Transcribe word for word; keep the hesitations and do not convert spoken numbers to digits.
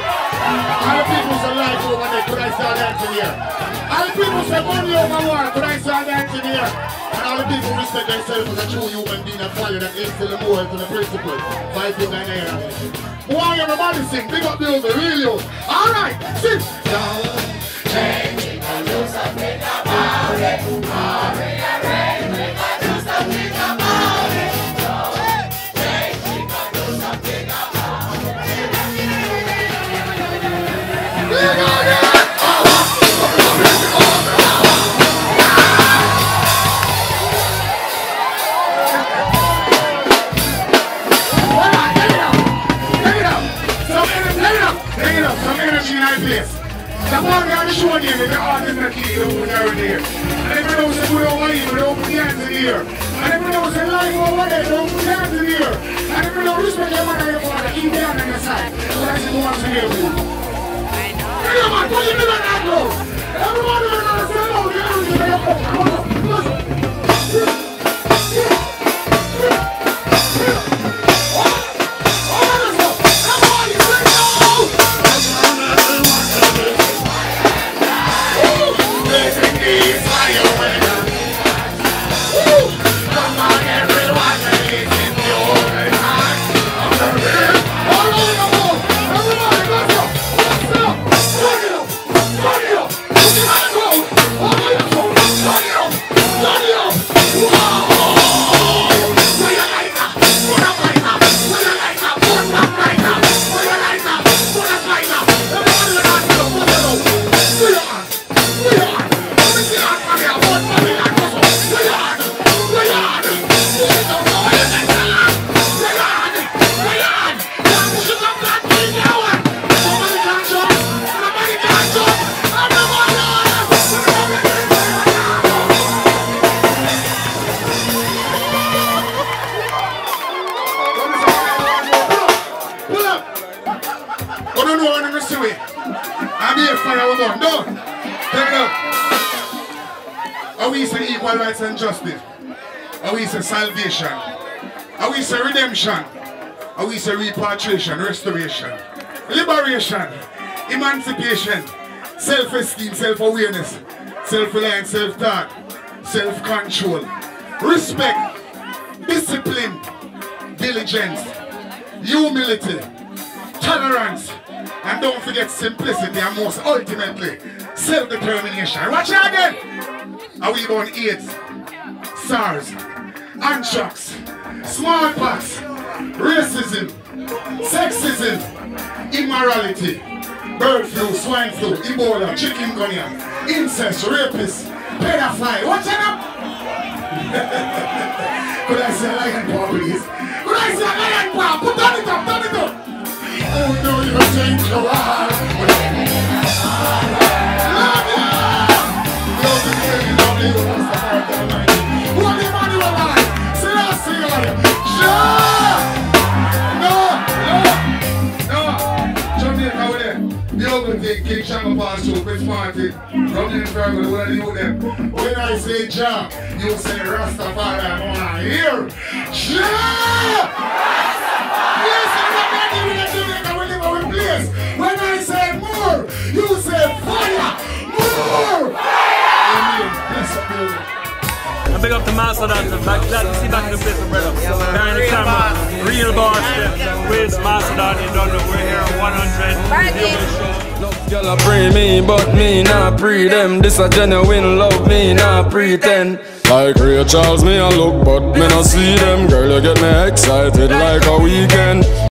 All the people say life over there, could I start dancing here? All the people say money over war, could I start dancing here? And all the people respect themselves as a true human being and follow that instill the moral to the principle. Five foot nine air. Why everybody sing? Big up Bugle, real you. Alright, sing. Don't change it, do something about it. Hurry, hurry, we got do something about it. Don't change it, do something about it. We got it. The one guy is showing you the art in the key over there. And everyone knows that we don't want you, we don't put your hands in the air. And everyone knows that life over there, don't put your hands in the air. And everyone knows respect your mother and your father, keep your hand on your side. So that's the one to hear you. Hey, man, put your middle that bro. Everyone is going to say, oh, you're going to say, oh, come on, listen. And justice. Are we say salvation? Are we say redemption? Are we say repatriation, restoration, liberation, emancipation, self-esteem, self-awareness, self-reliance, self-thought, self-control, respect, discipline, diligence, humility, tolerance, and don't forget simplicity, and most ultimately, self-determination. Watch out again! Are we born AIDS, SARS, anthrax, smallpox, racism, sexism, immorality, bird flu, swine flu, Ebola, chikungunya, incest, rapist, pedophile? Watch it up! Could I say lion paw, please? Could I say lion paw? Put down it up, down it up! Oh no, you change your heart. Love you! Love you, love you, love you. What the money will I? Say that, say that. No, no, no. Jamaica with them. The ugly thing, King Shango pass through, Quizz Macedon. From the infirmary, what do you do them? When I say Ja, you say Rastafari, I want to hear. Ja! Yes, I'm not ready with the Jamaica, we live our place. When I say more, you say fire. More! And big up to Macedon, back glad to see back in the place, brother. Behind the camera, real boss, Quizz Macedon, you don't know, we're here at one hundred. Y'all a pray me, but me not pre them. This a genuine love, me not pretend. Like Ray Charles, me a look, but me not see them. Girl, you get me excited like a weekend.